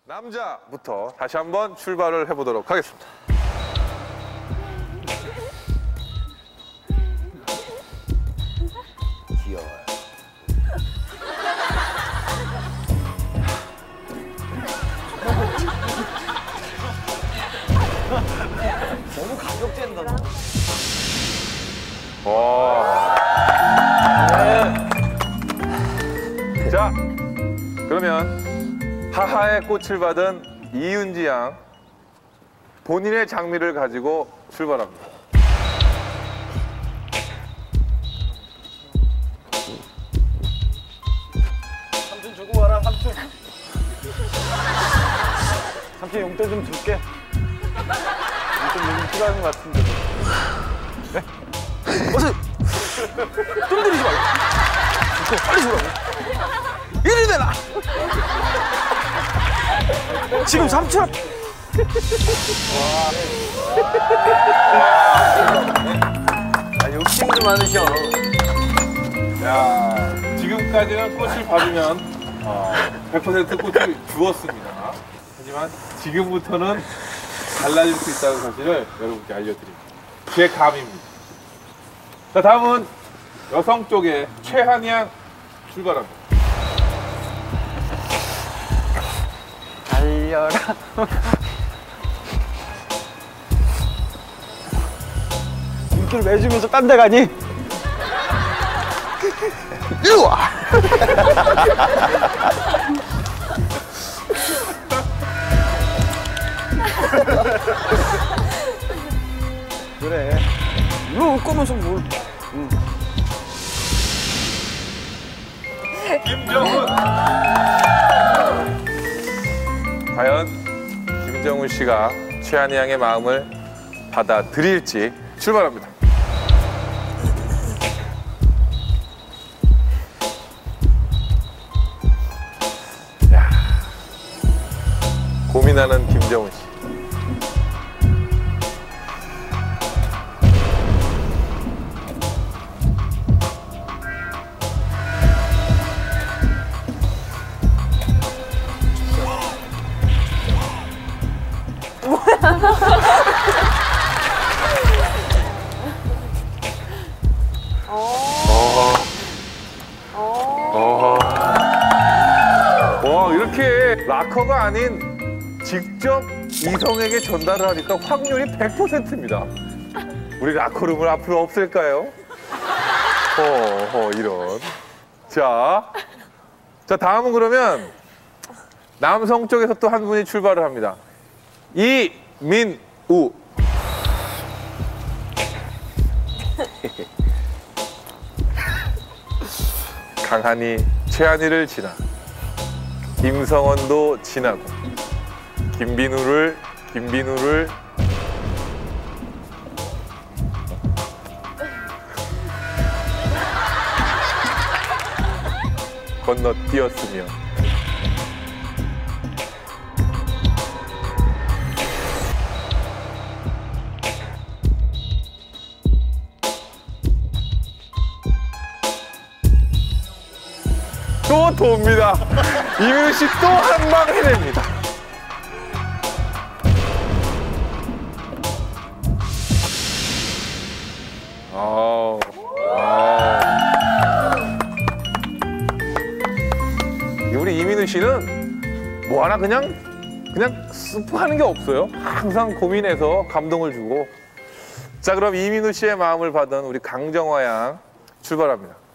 남자부터 다시 한번 출발을 해보도록 하겠습니다. 귀여워요. 너무 가격댄다 너. 와. 자, 그러면 하하의 꽃을 받은 이은지 양 본인의 장미를 가지고 출발합니다. 삼촌 주고 가라 삼촌. 삼촌 용돈 좀 줄게. 용돈 요즘 필요한 것 같은데. 네? 어서 좀 들이지 말고. 빨리 주라고. 이리 내놔. 지금 삼촌. 아 욕심도 많으셔. 야, 지금까지는 꽃을 받으면 100% 꽃을 주었습니다. 하지만 지금부터는 달라질 수 있다는 사실을 여러분께 알려드립니다. 제 감입니다. 자, 다음은 여성 쪽에 최한이 양 출발합니다. 달려라. 눈길 매주면서 딴 데 가니? 이리 와! 그래. 이거 올 거면서 뭘. 김정훈! 과연 김정훈 씨가 최한이 양의 마음을 받아들일지 출발합니다. 야, 고민하는 김정훈 씨. 와, 이렇게 락커가 아닌 직접 이성에게 전달을 하니까 확률이 100%입니다. 우리 락커룸을 앞으로 없앨까요? 이런. 자, 다음은 그러면 남성 쪽에서 또 한 분이 출발을 합니다. 이민우. 강한이 최한이를 지나 김성원도 지나고 김빈우를 건너뛰었으며 또 돕니다. 이민우 씨 또 한 방 해냅니다. 우리 이민우 씨는 뭐 하나 그냥 스프하는 게 없어요. 항상 고민해서 감동을 주고. 자, 그럼 이민우 씨의 마음을 받은 우리 강정화 양 출발합니다.